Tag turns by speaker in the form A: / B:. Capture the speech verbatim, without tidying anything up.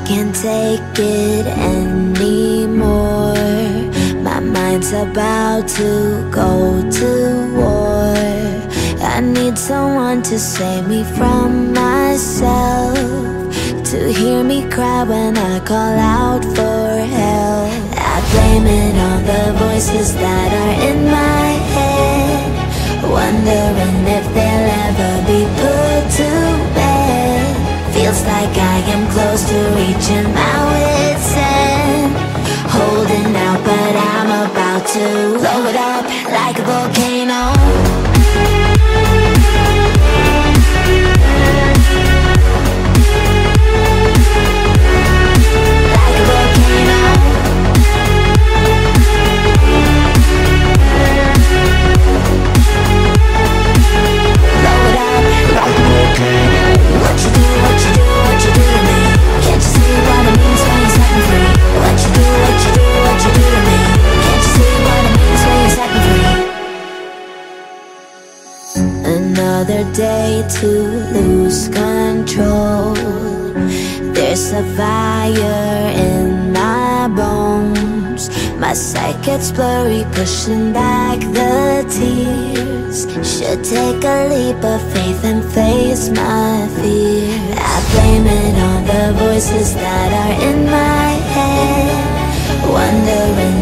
A: can't take it anymore. My mind's about to go to war. I need someone to save me from myself, to hear me cry when I call out for help. I blame it on the voices that are in my head, wondering if they'll ever be put to bed. Feels like I am close to reaching my wit's end, holding out but I'm about to blow it up like a volcano. Another day to lose control. There's a fire in my bones. My sight gets blurry, pushing back the tears. Should take a leap of faith and face my fear. I blame it on the voices that are in my head, wondering